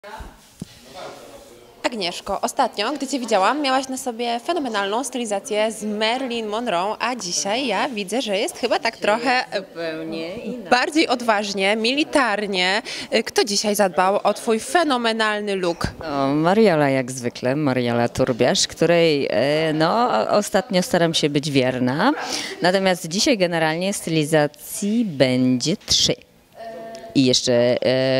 Agnieszko, ostatnio, gdy Cię widziałam, miałaś na sobie fenomenalną stylizację z Marilyn Monroe, a dzisiaj ja widzę, że jest chyba tak trochę zupełnie bardziej odważnie, militarnie. Kto dzisiaj zadbał o Twój fenomenalny look? Mariola jak zwykle, Mariola Turbiasz, której ostatnio staram się być wierna. Natomiast dzisiaj generalnie stylizacji będzie 3. I jeszcze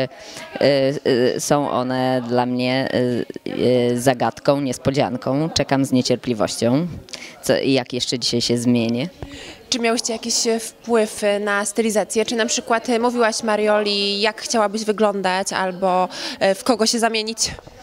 są one dla mnie zagadką, niespodzianką. Czekam z niecierpliwością, jak jeszcze dzisiaj się zmieni. Czy miałyście jakiś wpływ na stylizację? Czy na przykład mówiłaś Marioli, jak chciałabyś wyglądać albo w kogo się zamienić?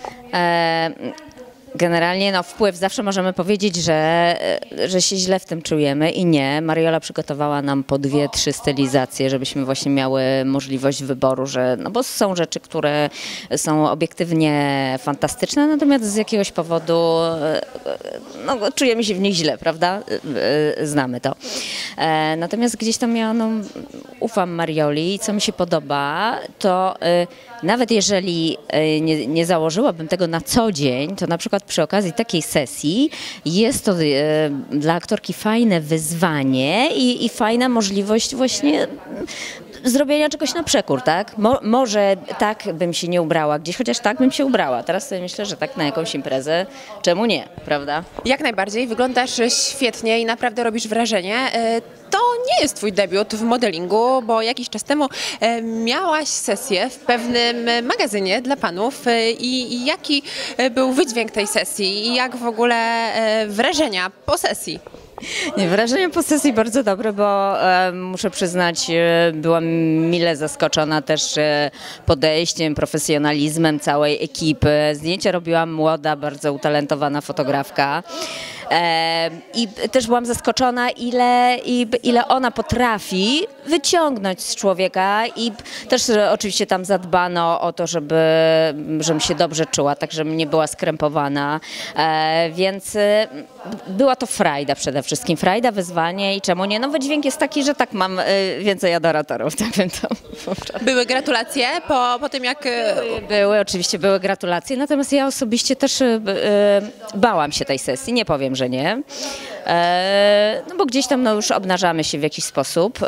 Generalnie wpływ zawsze możemy powiedzieć, że się źle w tym czujemy i nie. Mariola przygotowała nam po 2-3 stylizacje, żebyśmy właśnie miały możliwość wyboru, bo są rzeczy, które są obiektywnie fantastyczne, natomiast z jakiegoś powodu czujemy się w nich źle, prawda? Znamy to. Natomiast gdzieś tam ja ufam Marioli i co mi się podoba, to nawet jeżeli nie założyłabym tego na co dzień, to na przykład przy okazji takiej sesji jest to dla aktorki fajne wyzwanie i fajna możliwość właśnie zrobienia czegoś na przekór, tak? Może tak bym się nie ubrała gdzieś, chociaż tak bym się ubrała. Teraz sobie myślę, że tak na jakąś imprezę, czemu nie, prawda? Jak najbardziej, wyglądasz świetnie i naprawdę robisz wrażenie. To nie jest Twój debiut w modelingu, bo jakiś czas temu miałaś sesję w pewnym magazynie dla panów i jaki był wydźwięk tej sesji i jak w ogóle wrażenia po sesji? Wrażenie po sesji bardzo dobre, bo muszę przyznać, byłam mile zaskoczona też podejściem, profesjonalizmem całej ekipy. Zdjęcia robiła młoda, bardzo utalentowana fotografka. I też byłam zaskoczona, ile ona potrafi wyciągnąć z człowieka i też oczywiście tam zadbano o to, żebym się dobrze czuła, tak żebym nie była skrępowana, więc była to frajda przede wszystkim, frajda, wyzwanie i czemu nie, wydźwięk jest taki, że tak mam więcej adoratorów, tak bym to powiedziała. Były gratulacje po tym jak... Oczywiście były gratulacje, natomiast ja osobiście też bałam się tej sesji, nie powiem, że nie. Bo gdzieś tam już obnażamy się w jakiś sposób.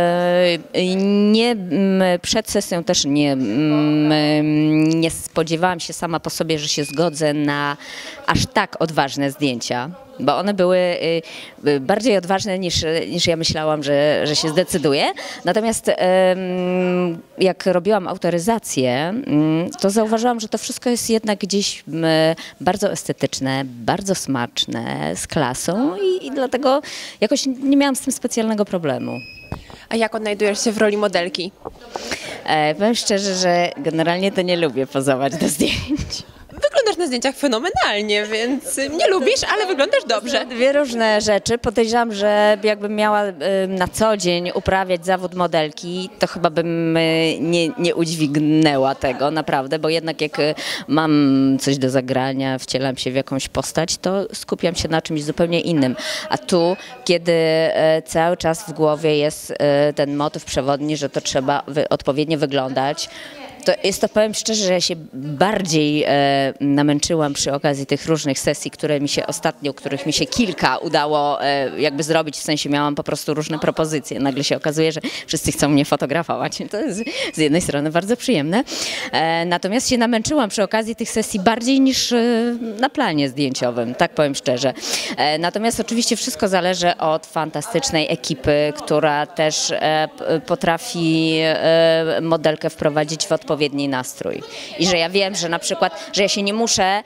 Przed sesją też nie spodziewałam się sama po sobie, że się zgodzę na aż tak odważne zdjęcia. Bo one były bardziej odważne niż ja myślałam, że się zdecyduję. Natomiast jak robiłam autoryzację, to zauważyłam, że to wszystko jest jednak gdzieś bardzo estetyczne, bardzo smaczne, z klasą i dlatego jakoś nie miałam z tym specjalnego problemu. A jak odnajdujesz się w roli modelki? Powiem szczerze, że generalnie to nie lubię pozować do zdjęć. Wyglądasz na zdjęciach fenomenalnie, więc nie lubisz, ale wyglądasz dobrze. Dwie różne rzeczy. Podejrzewam, że jakbym miała na co dzień uprawiać zawód modelki, to chyba bym nie udźwignęła tego, naprawdę, bo jednak jak mam coś do zagrania, wcielam się w jakąś postać, to skupiam się na czymś zupełnie innym. A tu, kiedy cały czas w głowie jest ten motyw przewodni, że to trzeba odpowiednio wyglądać, to powiem szczerze, że ja się bardziej namęczyłam przy okazji tych różnych sesji, których mi się kilka udało jakby zrobić, w sensie miałam po prostu różne propozycje. Nagle się okazuje, że wszyscy chcą mnie fotografować. To jest z jednej strony bardzo przyjemne. Natomiast się namęczyłam przy okazji tych sesji bardziej niż na planie zdjęciowym, tak powiem szczerze. Natomiast oczywiście wszystko zależy od fantastycznej ekipy, która też potrafi modelkę wprowadzić w odpowiedni nastrój. I że ja wiem, że na przykład, że ja się nie muszę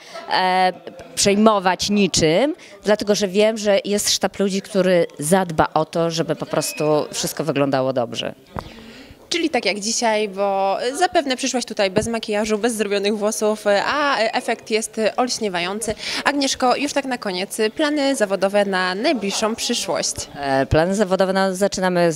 przejmować niczym, dlatego że wiem, że jest sztab ludzi, który zadba o to, żeby po prostu wszystko wyglądało dobrze. Czyli tak jak dzisiaj, bo zapewne przyszłaś tutaj bez makijażu, bez zrobionych włosów, a efekt jest olśniewający. Agnieszko, już tak na koniec, plany zawodowe na najbliższą przyszłość? Plany zawodowe zaczynamy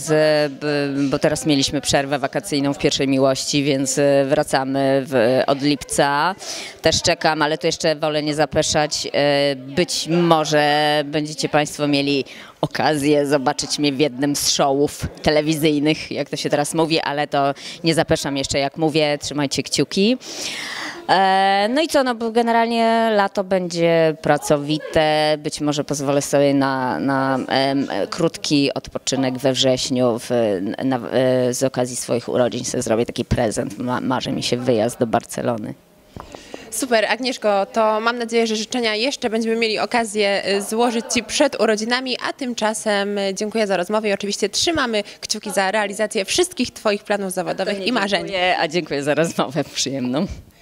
bo teraz mieliśmy przerwę wakacyjną w Pierwszej Miłości, więc wracamy od lipca. Też czekam, ale tu jeszcze wolę nie zapeszać. Być może będziecie Państwo mieli okazję zobaczyć mnie w jednym z showów telewizyjnych, jak to się teraz mówi, ale to nie zapeszam jeszcze, jak mówię, trzymajcie kciuki. No i co, no bo generalnie lato będzie pracowite, być może pozwolę sobie na krótki odpoczynek we wrześniu z okazji swoich urodzin sobie zrobię taki prezent, marzy mi się wyjazd do Barcelony. Super, Agnieszko, to mam nadzieję, że życzenia jeszcze będziemy mieli okazję złożyć Ci przed urodzinami, a tymczasem dziękuję za rozmowę i oczywiście trzymamy kciuki za realizację wszystkich Twoich planów zawodowych i marzeń. Dziękuję, a dziękuję za rozmowę przyjemną.